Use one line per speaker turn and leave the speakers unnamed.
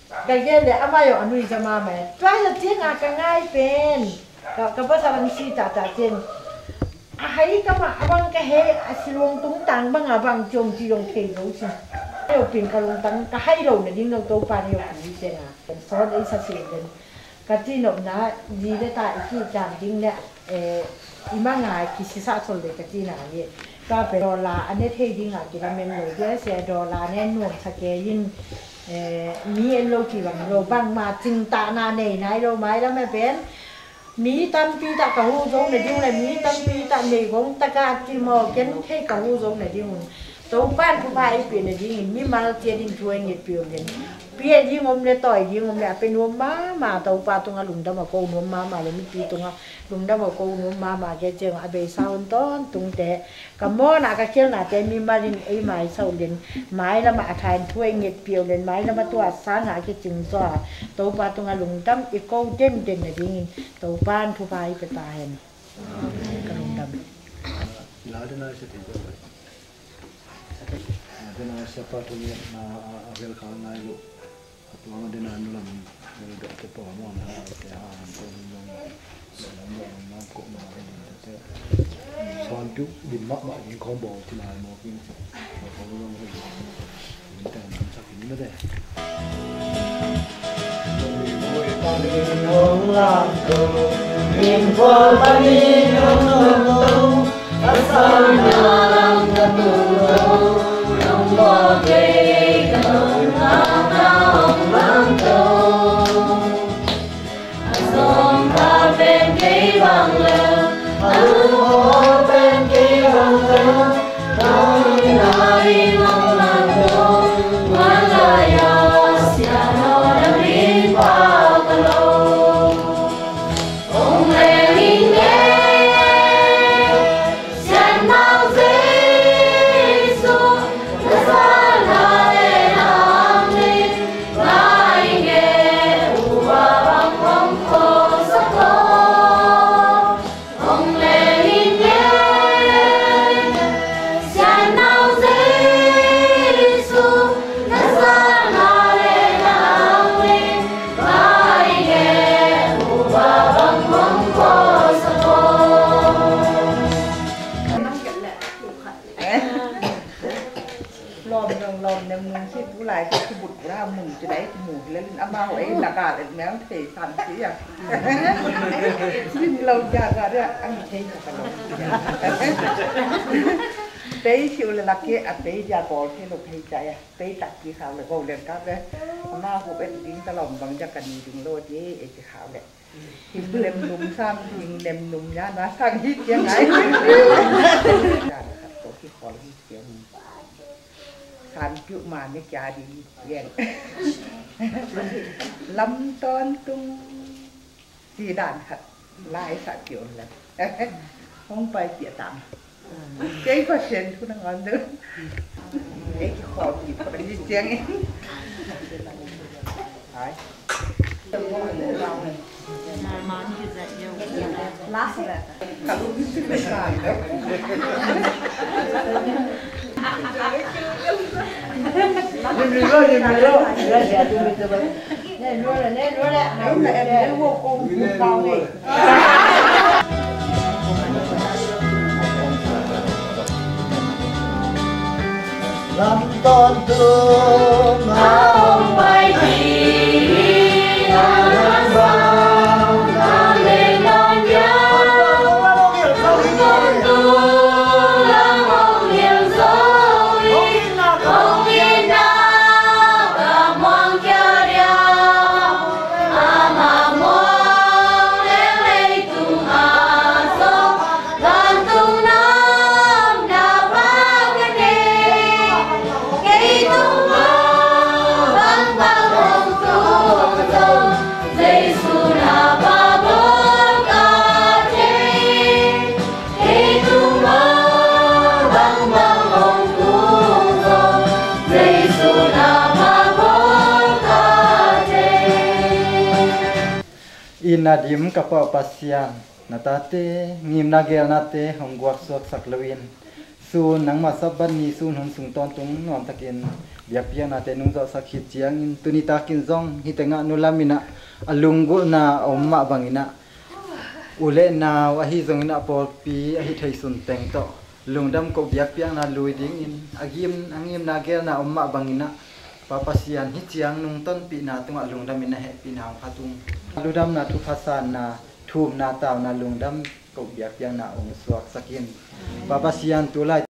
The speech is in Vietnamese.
cái cái này anh mai anh nuôi cho mà mẹ trai là tiếng à cái ngay bên cái bữa sau anh xí trả tiền hay cái mà bang cái hệ silong tung tăng bang à bang chồng chỉ long khay đâu chứ nhiều pin cái long tăng cái hay đâu này đi đâu đâu phải nhiều quý chứ à sau đấy sao xí lên cái gì nó na gì đấy tại khi chạm chính nè imang ngày khi xí sát rồi cái gì nào vậyก็เป็นดอลลาร์อันนี้เท่จริงอ่ะกินแล้วมันเลยด้วยเสียดอลลาร์แน่นอนสักแกยินมีโลกี่วันโลบางมาจึงตานาเนยนายโลไม้แล้วไม่เป็นมีตั้มปีตะกะหูจงในที่ไหนมีตั้มปีตะเนยของตะกาจีมอเก็นเท่กะหูจงในที่มันตัวบ้านผู้พายเปลี่ยนในที่มีมาเจียดินช่วยเงียบเปลี่ยนเปลี่ยนยิ่งอมเลยต่อยยิ่งอมเลยเป็นนวมมาตัวปลาตรงนั้นหลุมดำมาโกนวมมาเลยมีปีตรงนั้นลุงดำมาโกนวมมาแกเจออาเบย์สาวต้นตรงแต่กับหม้อน่ะกับเชี่ยวน่ะแต่มีมาดินไอ้ไม้เสาเด่นไม้แล้วมาทายช่วยเงียบเปลี่ยนเด่นไม้แล้วมาตัวสร้างหาแกจึงจ่อตัวปลาตรงนั้นหลุมดำอีกโกเด่นในที่ตัวบ้านผู้พายไปตายเห็นกับลุงดำ
แล้วเดี๋ยวน่าจะถึงด้วยเดี๋ยวน่าจะพอทุเรียนมาเอาเวลข้างในลูกตัวมันเดี๋ยวน่าจะลำเดี๋ยวจะปล่อยมันนะแต่หาตัวมันลงมาโกมาเป็นแต่ซ้อนจุดินมะยิงคอมโบที่ไหนมอกินเขาลงไปมันแต่มันสักนิดไม่ได้
Hồng làm cầu niềm qua bao nhiêu năm lâu đã sao nhà làm cả từ lâu trong mơ cây cầm hồng làm cầu sông ta bên cây bằng lều hồ bên cây bằng lều tôi lại mong làm cầu ngoan lời xia nó đã đi qua
méo thì thành chỉ à nhưng lâu già rồi đấy ăn thấy cả lâu tế siêu là kia à tế già bỏ cái lục hay chạy à tế đặt gì khảo là gồm liền các đấy mà hộp bên dính ta lòng bằng gia cần dùng lô chế cái khảo đấy thì lem nung sang thì lem nung nhá nó sang hít tiếng ấy tổ khi khó hít tiếng sàn chịu mà nó chả đi ghen lâm ton tung chỉ đàn thật lại sạ kiểu là không phải chỉ tạm cái có chuyện thu đang ngon nữa cái khó gì phải đi tiếng ấy đấy
mà như vậy nhiều
lát rồi cả lúc biết biết sai đấy Nhìn rồi, nè nuôi là nè nuôi là nấu là em vô cùng cao đi.
Làm con thương không phải chỉ là vào ta lên non nhớ con thương là mong niềm dối không yên nào cả mong chờ đeo mà mong em lấy tung hà sông gần tung năm đã ba cái đêm cây tung vang vang hồng tung tung dây su là ba bơ ca chê cây tung vang vang hồng tung tung dây su là ba bơ ca chê
inadim kapa pasian natate ngim nagel nate hongguak suak saklawin sun nang masaban ni sun hun sung ton tung nom takin biak piang na te nung zo sakit chiang in tunita kin zong hi tenga nulamina alungul na omma bangina ule na wa hi zong na pol pi a hi thei sun teng to lungdam ko biak piang na lui ding in angim na gel na omma bangina papasian hi chiang nung ton pi na tunga lungdam in na he pi na phatung ludam na thu phasan na thum na taw na lungdam ko biak piang na ong suak sakin papasian tu lai